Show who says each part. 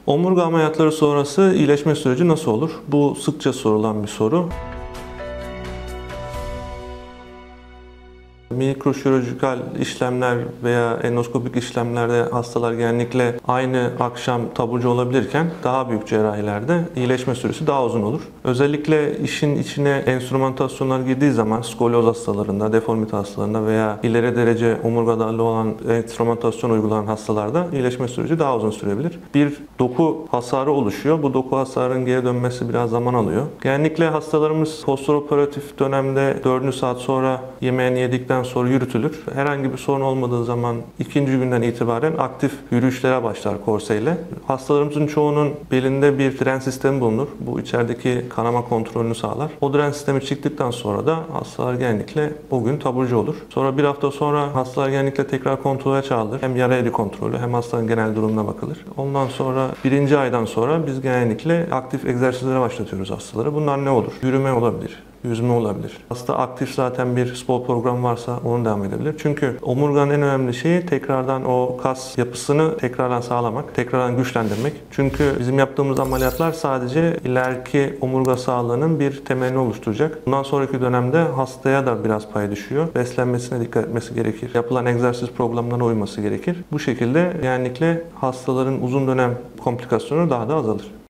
Speaker 1: Omurga ameliyatları sonrası iyileşme süreci nasıl olur? Bu sıkça sorulan bir soru. Mikroşirurjikal işlemler veya endoskopik işlemlerde hastalar genellikle aynı akşam taburcu olabilirken daha büyük cerrahilerde iyileşme süresi daha uzun olur. Özellikle işin içine enstrümantasyonlar girdiği zaman skolyoz hastalarında, deformite hastalarında veya ileri derece omurga darlığı olan enstrümantasyon uygulanan hastalarda iyileşme süreci daha uzun sürebilir. Bir doku hasarı oluşuyor. Bu doku hasarının geri dönmesi biraz zaman alıyor. Genellikle hastalarımız postoperatif dönemde 4. saat sonra yemeğini yedikten sonra yürütülür. Herhangi bir sorun olmadığı zaman ikinci günden itibaren aktif yürüyüşlere başlar korseyle. Hastalarımızın çoğunun belinde bir dren sistemi bulunur. Bu içerideki kanama kontrolünü sağlar. O dren sistemi çıktıktan sonra da hastalar genellikle o gün taburcu olur. Sonra bir hafta sonra hastalar genellikle tekrar kontrole çağrılır. Hem yara edi kontrolü hem hastanın genel durumuna bakılır. Ondan sonra birinci aydan sonra biz genellikle aktif egzersizlere başlatıyoruz hastaları. Bunlar ne olur? Yürüme olabilir. Yüzme olabilir. Hasta aktif zaten bir spor programı varsa onu devam edebilir. Çünkü omurganın en önemli şeyi tekrardan o kas yapısını tekrardan sağlamak, tekrardan güçlendirmek. Çünkü bizim yaptığımız ameliyatlar sadece ileriki omurga sağlığının bir temelini oluşturacak. Bundan sonraki dönemde hastaya da biraz pay düşüyor. Beslenmesine dikkat etmesi gerekir. Yapılan egzersiz programlarına uyması gerekir. Bu şekilde genellikle hastaların uzun dönem komplikasyonu daha da azalır.